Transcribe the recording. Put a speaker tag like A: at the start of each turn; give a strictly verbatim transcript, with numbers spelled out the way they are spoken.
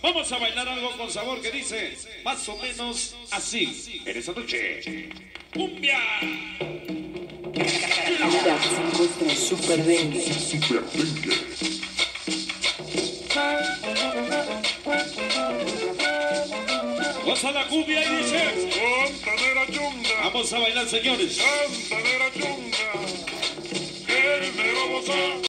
A: Vamos a bailar algo con sabor que dice más o menos así. En esta noche, cumbia.
B: Calidad se encuentra Super Dengue.
C: Super Dengue.
A: Goza la cumbia y dice:
C: Fontanera chunga,
A: vamos a bailar, señores.
C: fontanera chunga, que me va a gozar.